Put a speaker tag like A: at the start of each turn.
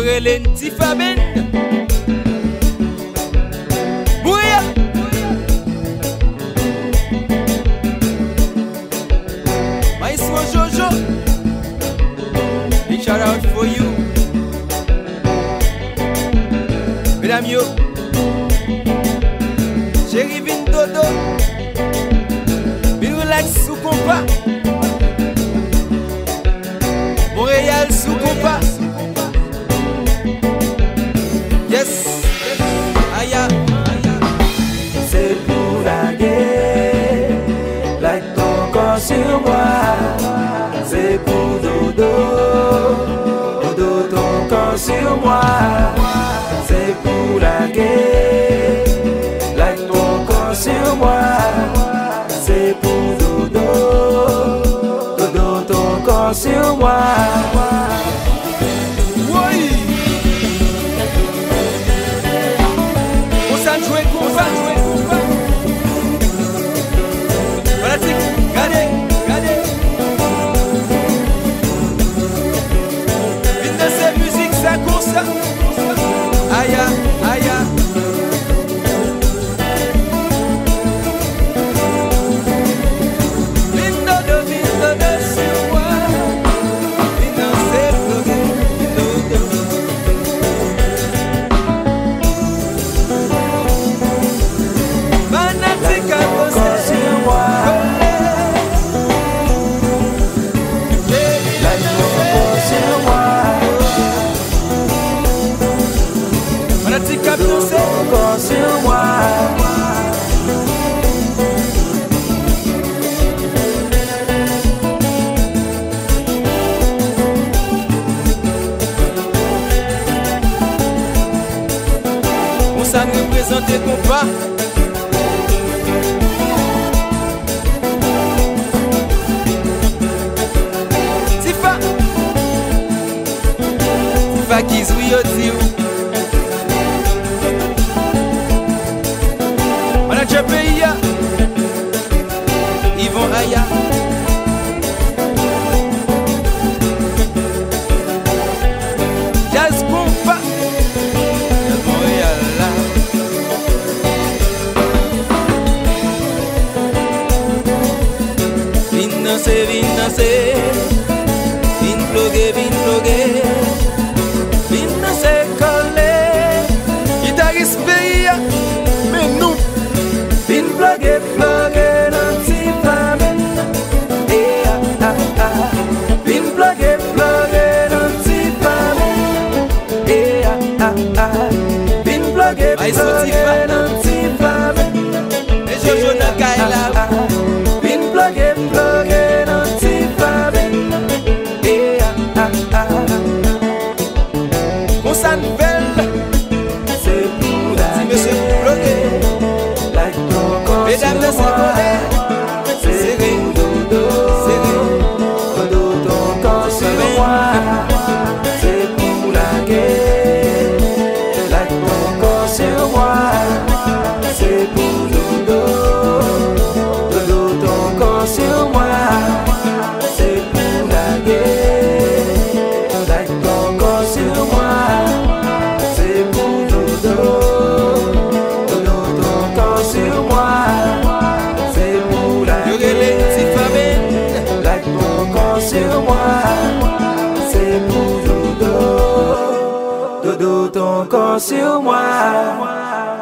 A: Yorelen Tifaben Bouya Maestro Jojo, big shout out for you. Mesdames yo, chéri vin dodo, vin relax sous compas. Montréal sous compas. Yes, aya.
B: C'est pour la guerre, like ton corps sur moi. C'est pour dodo, dodo ton corps sur moi. C'est pour la guerre, like ton corps sur moi. C'est pour dodo, dodo ton corps sur moi.
A: Oui. On s'en joué combat, Fanatique, regardez, regardez. Une de ces musiques, ça court ça. Aïe, aïe. Sur moi.
B: Sur moi.
A: On s'en représente compas. Tifa qui zouille au tir. Pays, ils vont aya. Jazz compas, Montréal là. Vin danser, vin bloguer, vin danser coller. Guitariste pays, mais nous.
B: Vin plugger dans Tifaben. Vin plugger dans Tifaben. Vin plugger dans Tifaben.
A: Et Jojo n'a qu'à là.
B: Vin plugger dans Tifaben.
A: On s'en nouvelle.
B: C'est pour la
A: monsieur bloqué. Mesdames, c'est serré,
B: dodo, dodo ton corps sur moi. C'est pour la guerre, like ton corps sur moi. C'est pour dodo, dodo ton corps sur moi. C'est pour la guerre, like ton corps sur moi. C'est pour dodo, dodo ton corps sur moi. Sur moi, c'est pour dodo, dodo ton corps sur moi.